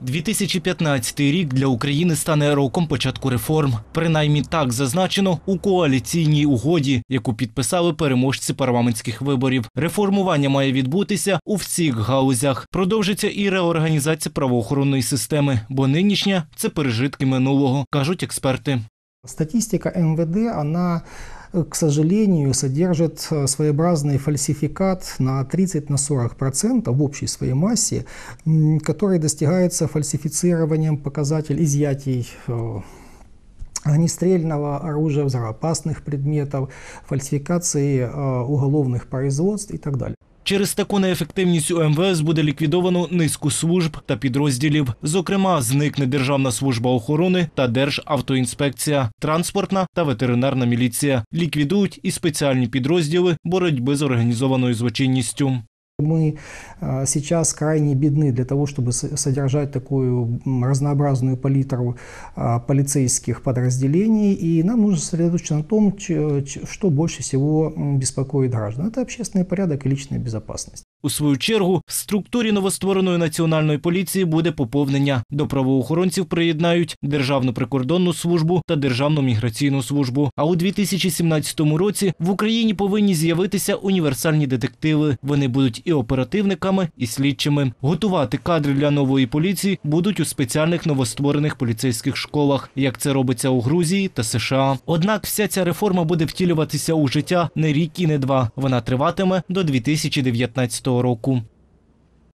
2015 рік для України стане роком початку реформ. Принаймні так зазначено у коаліційній угоді, яку підписали переможці парламентських виборів. Реформування має відбутися у всіх галузях. Продовжиться і реорганізація правоохоронної системи, бо нинішня – це пережитки минулого, кажуть експерти. Статистика МВД, она, к сожалению, содержит своеобразный фальсификат на 30–40% в общей своей массе, который достигается фальсифицированием показателей изъятий огнестрельного оружия, взрывоопасных предметов, фальсификации уголовных производств и так далее. Через таку неефективність у МВС буде ліквідовано низку служб та підрозділів. Зокрема, зникне Державна служба охорони та Державтоінспекція, транспортна та ветеринарна міліція. Ліквідують і спеціальні підрозділи боротьби з організованою злочинністю. Мы сейчас крайне бедны для того, чтобы содержать такую разнообразную палитру полицейских подразделений, и нам нужно сосредоточиться на том, что больше всего беспокоит граждан. Это общественный порядок и личная безопасность. У свою чергу, в структурі новоствореної національної поліції буде поповнення. До правоохоронців приєднають Державну прикордонну службу та Державну міграційну службу. А у 2017 році в Україні повинні з'явитися універсальні детективи. Вони будуть і оперативниками, і слідчими. Готувати кадри для нової поліції будуть у спеціальних новостворених поліцейських школах, як це робиться у Грузії та США. Однак вся ця реформа буде втілюватися у життя не рік і не два. Вона триватиме до 2019 року.